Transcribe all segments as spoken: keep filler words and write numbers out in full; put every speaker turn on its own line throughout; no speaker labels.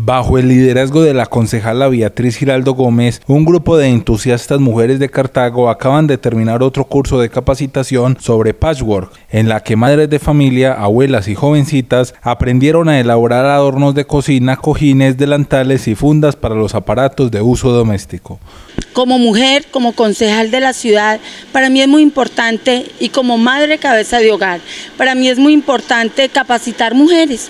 Bajo el liderazgo de la concejala Beatriz Giraldo Gómez, un grupo de entusiastas mujeres de Cartago acaban de terminar otro curso de capacitación sobre patchwork, en la que madres de familia, abuelas y jovencitas aprendieron a elaborar adornos de cocina, cojines, delantales y fundas para los aparatos de uso doméstico.
Como mujer, como concejal de la ciudad, para mí es muy importante, y como madre cabeza de hogar, para mí es muy importante capacitar mujeres.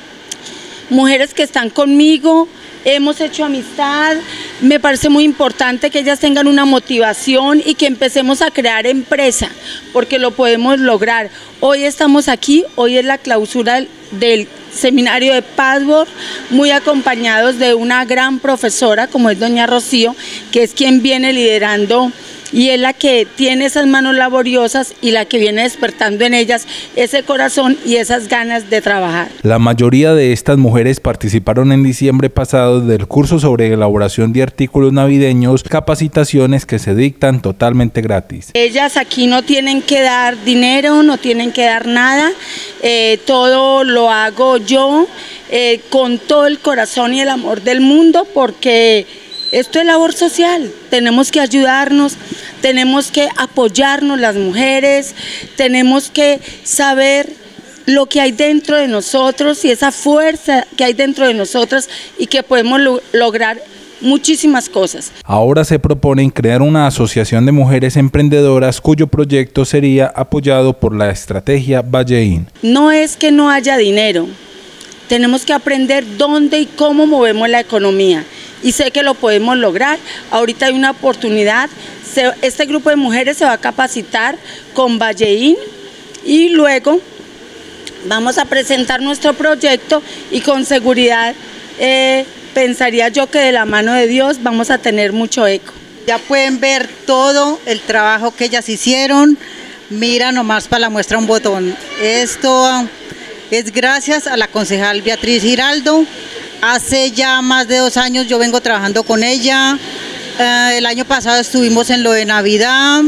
Mujeres que están conmigo, hemos hecho amistad, me parece muy importante que ellas tengan una motivación y que empecemos a crear empresa, porque lo podemos lograr. Hoy estamos aquí, hoy es la clausura del seminario de patchwork, muy acompañados de una gran profesora como es doña Rocío, que es quien viene liderando y es la que tiene esas manos laboriosas y la que viene despertando en ellas ese corazón y esas ganas de trabajar.
La mayoría de estas mujeres participaron en diciembre pasado del curso sobre elaboración de artículos navideños, capacitaciones que se dictan totalmente gratis.
Ellas aquí no tienen que dar dinero, no tienen que dar nada, eh, todo lo hago yo eh, con todo el corazón y el amor del mundo, porque esto es labor social, tenemos que ayudarnos, tenemos que apoyarnos las mujeres, tenemos que saber lo que hay dentro de nosotros y esa fuerza que hay dentro de nosotras y que podemos lo lograr muchísimas cosas.
Ahora se proponen crear una asociación de mujeres emprendedoras cuyo proyecto sería apoyado por la estrategia Valleín.
No es que no haya dinero, tenemos que aprender dónde y cómo movemos la economía. Y sé que lo podemos lograr. Ahorita hay una oportunidad, se, este grupo de mujeres se va a capacitar con Valleín y luego vamos a presentar nuestro proyecto y con seguridad eh, pensaría yo que de la mano de Dios vamos a tener mucho eco.
Ya pueden ver todo el trabajo que ellas hicieron, mira nomás para la muestra un botón. Esto es gracias a la concejal Beatriz Giraldo. Hace ya más de dos años yo vengo trabajando con ella, eh, el año pasado estuvimos en lo de Navidad,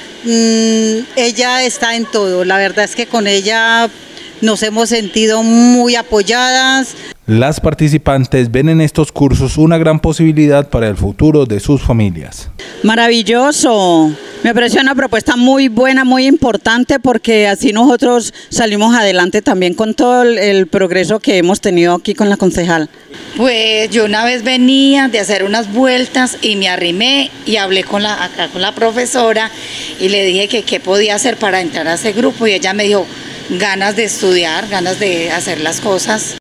mm, ella está en todo, la verdad es que con ella nos hemos sentido muy apoyadas.
Las participantes ven en estos cursos una gran posibilidad para el futuro de sus familias.
Maravilloso, me pareció una propuesta muy buena, muy importante, porque así nosotros salimos adelante también con todo el, el progreso que hemos tenido aquí con la concejal.
Pues yo una vez venía de hacer unas vueltas y me arrimé y hablé con la, acá con la profesora y le dije que qué podía hacer para entrar a ese grupo y ella me dijo ganas de estudiar, ganas de hacer las cosas.